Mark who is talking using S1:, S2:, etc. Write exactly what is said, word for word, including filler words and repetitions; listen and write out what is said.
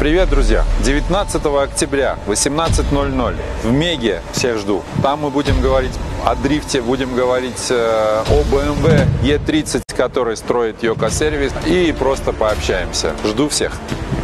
S1: Привет, друзья! девятнадцатого октября, восемнадцать ноль ноль в Меге всех жду. Там мы будем говорить о дрифте, будем говорить э, о бэ эм вэ и тридцать, который строит Йоко Сервис, и просто пообщаемся. Жду всех!